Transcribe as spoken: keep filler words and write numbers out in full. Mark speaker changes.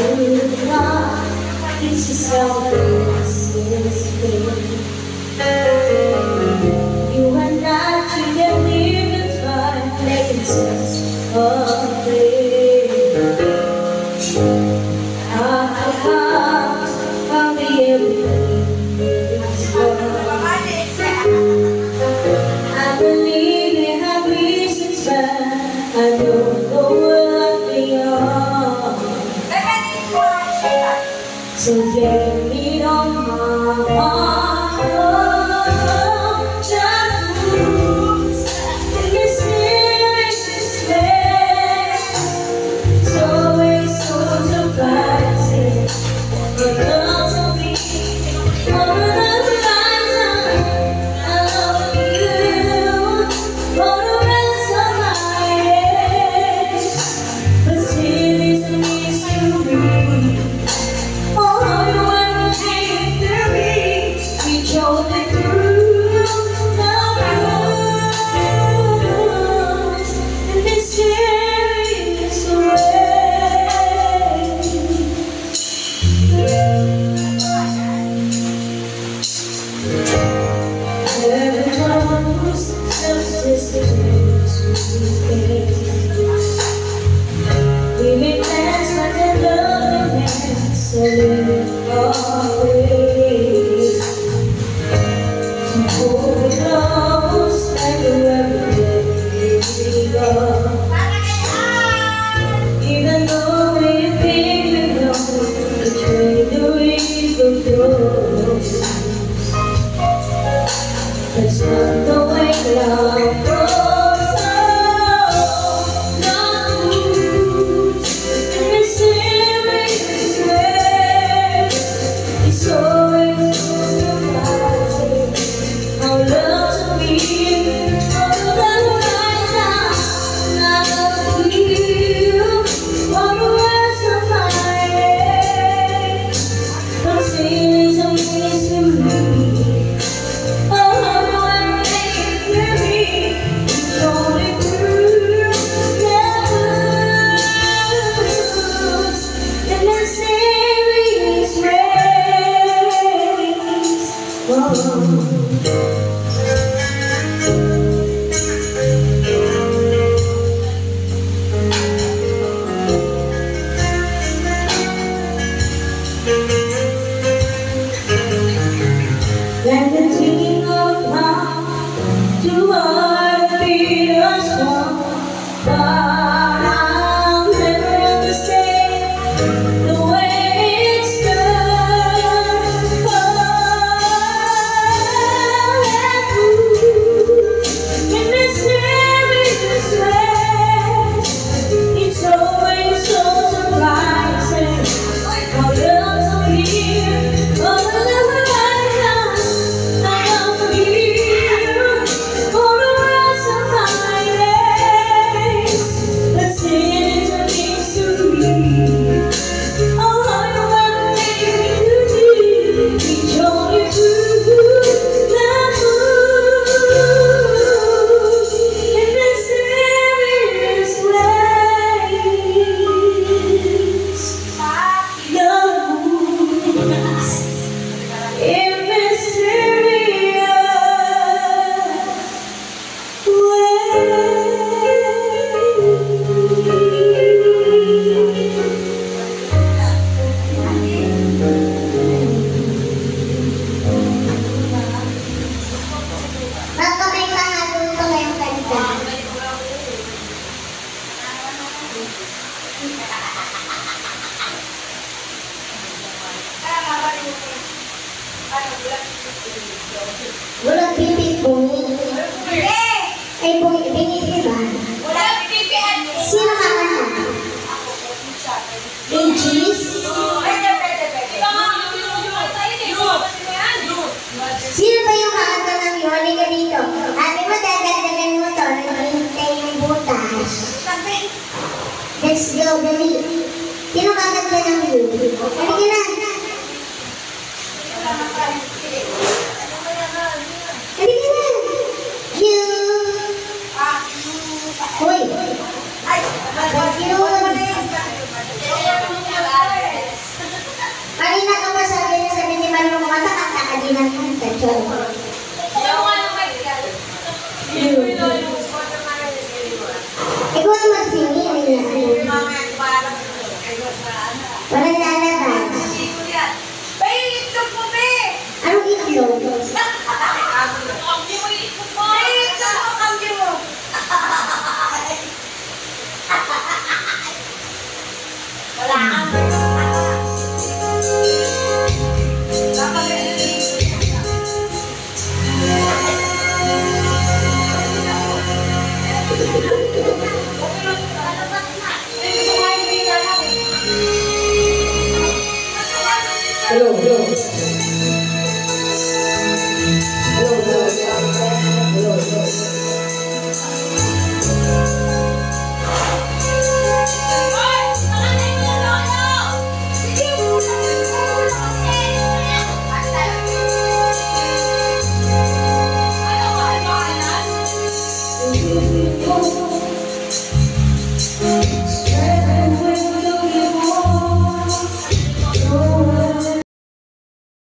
Speaker 1: It's a celebration. You and I together live and try making sense of it. I forgot how the everything is wrong. I believe in have reasons why I don't know what they are. So get me on my heart, just lose in this serious place. It's always so surprising, but love to me over the horizon. I love you for the rest of my days, but still it's a mystery. We make plans like a loving man, so we always to hold me close like a everyday we go. Even though we think we know which way the river flows, that's not the way love goes. Like the ticking of a clock, too hard to beat a song, but I'll never understand the way it's done. Oh, in mysterious ways, it's always so surprising how love to hear over the Walang pipi po. Ay po, ibigay ka ba?
Speaker 2: Walang pipi.
Speaker 1: Sino kakanta? Aegis?
Speaker 2: Pwede, pwede, pwede.
Speaker 1: Sino ba yung kakanta ng Yoli ka dito? Ate mo, dadagdagan mo to. Naghihintay yung butas. Let's go, dali. Sino kakanta ng Yoli? Halika na. Halika na. You. Hoy. Ay, ba't yun?
Speaker 3: Ikaw ang magsingin na. Parang lalabas. Anong itlog?
Speaker 1: Hello, hello. Hello, hello. Hello, hello.
Speaker 2: Ano ba? Ano ba?
Speaker 1: Hello.